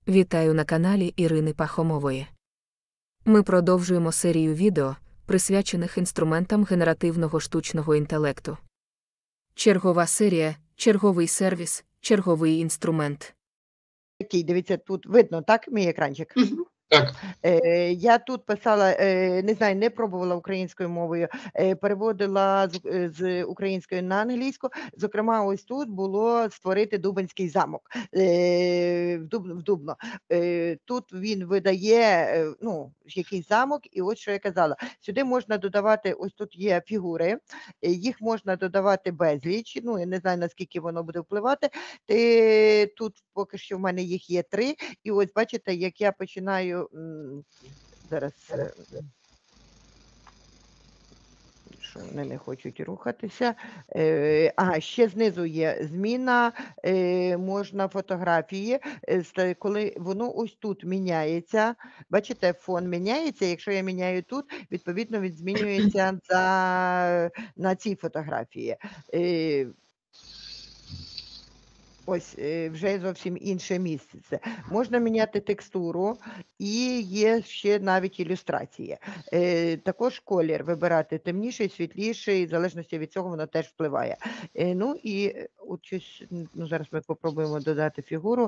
Вітаю на каналі Ірини Пахомової. Ми продовжуємо серію відео, присвячених інструментам генеративного штучного інтелекту. Чергова серія, черговий сервіс, черговий інструмент. Такий, дивіться, тут видно, так, мій екранчик? Так, Я тут писала, не знаю, не пробувала українською мовою, переводила з української на англійську. Зокрема, ось тут було створити Дубенський замок в Дубно. Тут він видає, якийсь замок, і ось що я казала. Сюди можна додавати, ось тут є фігури, їх можна додавати безліч, я не знаю, наскільки воно буде впливати. Тут поки що в мене їх є 3, і ось бачите, як я починаю зараз, що вони не хочуть рухатися. Ще знизу є зміна, можна фотографії, коли воно ось тут міняється, бачите, фон міняється, якщо я міняю тут, відповідно він змінюється на цій фотографії. Ось вже зовсім інше місце. Можна міняти текстуру і є ще навіть ілюстрації. Також колір вибирати темніший, світліший, в залежності від цього воно теж впливає. І от щось, зараз ми попробуємо додати фігуру.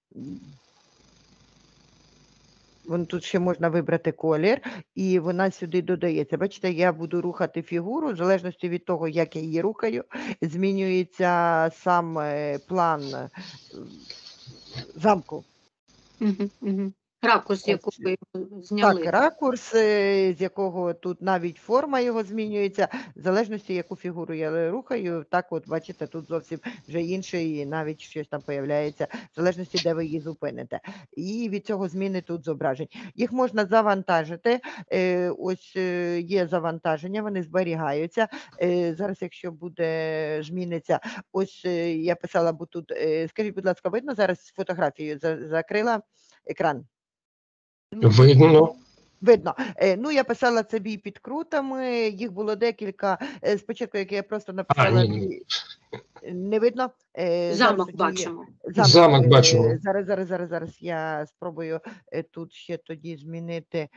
Тут ще можна вибрати колір, і вона сюди додається. Бачите, я буду рухати фігуру, в залежності від того, як я її рухаю, змінюється сам план замку. Ракурс, якого ви зняли. Так, ракурс, з якого тут навіть форма його змінюється, в залежності, яку фігуру я рухаю, так от, бачите, тут зовсім вже інший, навіть щось там появляється, в залежності, де ви її зупините. І від цього зміни тут зображень. Їх можна завантажити, ось є завантаження, вони зберігаються. Зараз, якщо буде, зміниться, ось я писала, бо тут, скажіть, будь ласка, видно зараз фотографію, закрила екран? видно. Видно. Я писала це бій під крутами, їх було декілька. Спочатку, як я просто написала, Ні. Не видно? Замок бачимо. Замок бачимо. Зараз я спробую тут ще тоді змінити.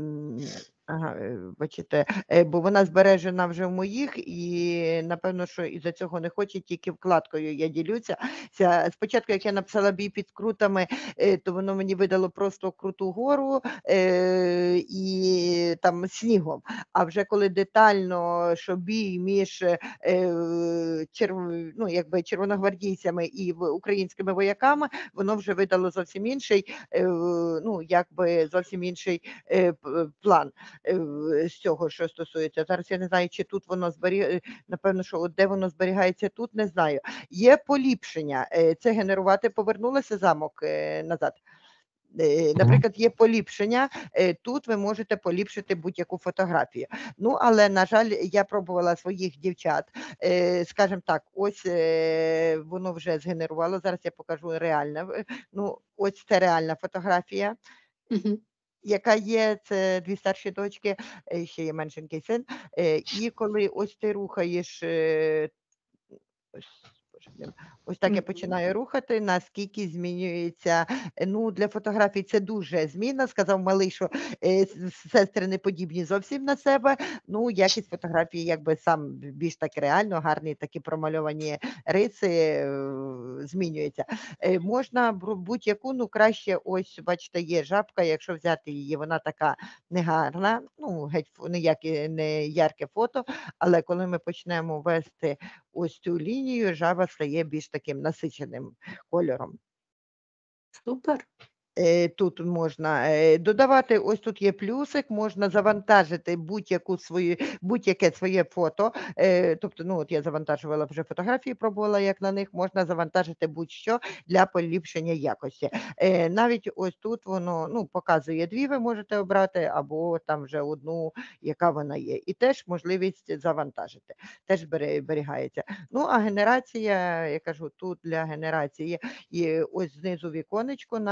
Бачите, бо вона збережена вже в моїх, і напевно, що із-за цього не хоче, тільки вкладкою я ділюся. Спочатку, як я написала бій під крутами, то воно мені видало просто круту гору і там снігом. А вже коли детально, що бій між червоногвардійцями і українськими вояками, воно вже видало зовсім інший, зовсім інший план з цього, що стосується. Зараз я не знаю, чи тут воно напевно, що де воно зберігається тут, не знаю. Є поліпшення. Це генерувати, повернулося замок назад. Наприклад, є поліпшення, тут ви можете поліпшити будь-яку фотографію. Але, на жаль, я пробувала своїх дівчат, скажімо так, ось воно вже згенерувало, зараз я покажу реальне, ось це реальна фотографія. Яка є, це 2 старші дочки, ще є меншенький син, і коли ось ти рухаєш, ось так я починаю рухати, наскільки змінюється, для фотографій це дуже змінно, сказав малий, що сестри не подібні зовсім на себе, якість фотографії якби сам більш так реально, гарні такі промальовані риси змінюються. Можна будь-яку, краще, ось бачите, є жабка, якщо взяти її, вона така негарна, геть не ярке фото, але коли ми почнемо вести ось цю лінію, жаба стає більш таким насиченим кольором. Супер. Тут можна додавати, ось тут є плюсик, можна завантажити будь-яке своє фото, тобто, от я завантажувала вже фотографії, пробувала, як на них, можна завантажити будь-що для поліпшення якості. Навіть ось тут воно, показує 2, ви можете обрати, або там вже одну, яка вона є. І теж можливість завантажити, теж зберігається. А генерація, я кажу, тут для генерації є ось знизу віконечко, навіть є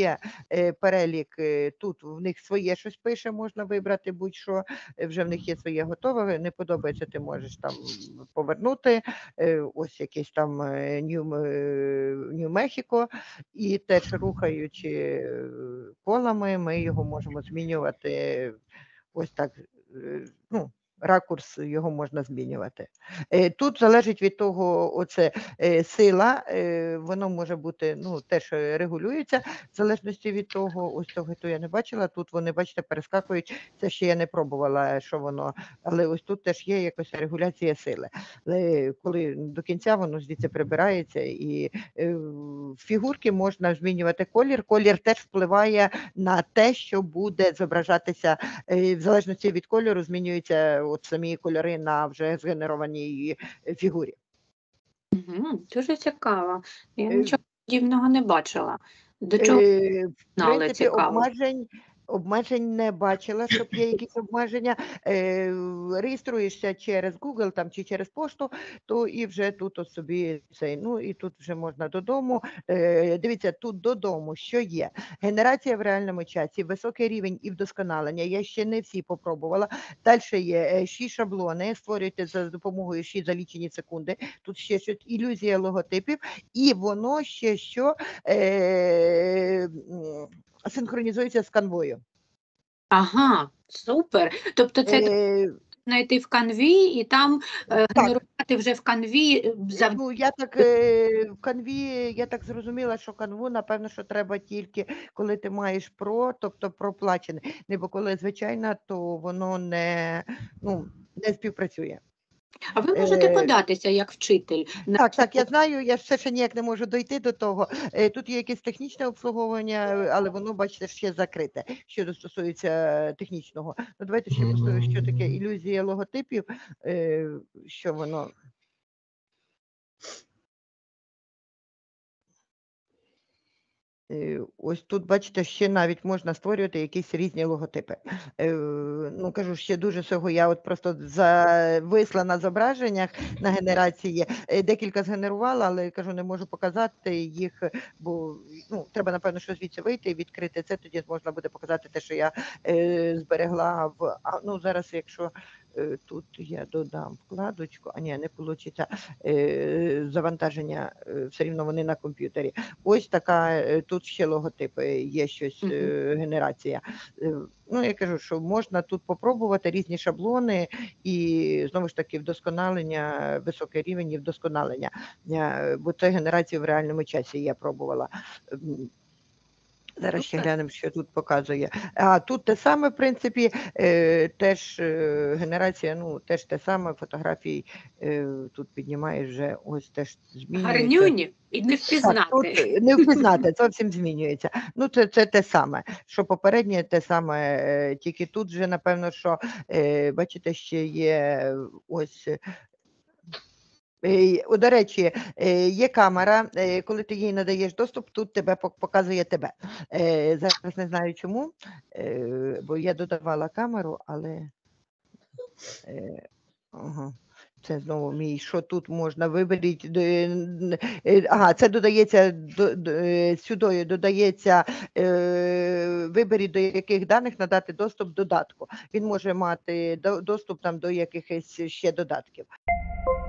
є перелік, тут в них своє щось пише, можна вибрати будь-що, вже в них є своє готове, не подобається, ти можеш там повернути, ось якийсь там Нью-Мехіко, і теж рухаючи колами, ми його можемо змінювати ось так, ну, ракурс його можна змінювати. Тут залежить від того, оце сила, воно може бути, ну, теж регулюється, в залежності від того, ось того, то я не бачила, тут вони, бачите, перескакують, це ще я не пробувала, що воно, але ось тут теж є якась регуляція сили. Але коли до кінця воно звідси прибирається, і в фігурки можна змінювати колір, колір теж впливає на те, що буде зображатися, в залежності від кольору змінюються от самі кольори на вже згенерованій фігурі. Дуже цікаво. Я Е, нічого подібного не бачила. До чого В знали, принципі, цікаво. обмежень не бачила, щоб є якісь обмеження. Реєструєшся через Google там, чи через пошту, то і вже тут от собі цей, ну і тут вже можна додому. Дивіться, тут додому, що є? Генерація в реальному часі, високий рівень і вдосконалення. Я ще не всі попробувала. Далі є 6 шаблони, створюєте за допомогою 6 за лічені секунди. Тут ще щось, ілюзія логотипів, і воно ще що синхронізується з канвою. Ага, супер. Тобто це треба Е, знайти в канві і там генерувати вже в канві Ну, я так в канві, я так зрозуміла, що канву, напевно, що треба тільки, коли ти маєш про, тобто проплачений. Бо коли звичайно, то воно не, ну, не співпрацює. А ви можете Е, податися як вчитель на Так, я знаю, я ще ніяк не можу дойти до того. Тут є якесь технічне обслуговування, але воно, бачите, ще закрите, що стосується технічного. Ну, давайте ще просто, що таке ілюзія логотипів, що воно. Ось тут, бачите, ще навіть можна створювати якісь різні логотипи. Ну, кажу, ще дуже всього, я от просто зависла на зображеннях на генерації, декілька згенерувала, але, кажу, не можу показати їх, бо, ну, треба, напевно, що звідси вийти і відкрити це, тоді можна буде показати те, що я зберегла в, ну, зараз, якщо тут я додам вкладочку, ні, не вийде, завантаження, все рівно вони на комп'ютері. Ось така, тут ще логотипи, є щось, генерація. Ну, я кажу, що можна тут попробувати різні шаблони і, знову ж таки, вдосконалення, високий рівень і вдосконалення, бо це генерація в реальному часі я пробувала. Зараз ще глянемо, що тут показує. А тут те саме, в принципі, теж генерація, ну, теж те саме, фотографії тут піднімаєш вже, ось теж змінюється. гарнюні і не Так, впізнати. тут не впізнати, зовсім змінюється. Ну, це те саме, що попереднє, те саме, тільки тут вже, напевно, що, бачите, ще є ось. До речі, є камера, коли ти їй надаєш доступ, тут тебе показує тебе. Зараз не знаю чому, бо я додавала камеру, але ага, це знову мій, що тут можна виберіть. Ага, це додається сюди, додається виберіть, до яких даних надати доступ додатку. Він може мати доступ там до якихось ще додатків.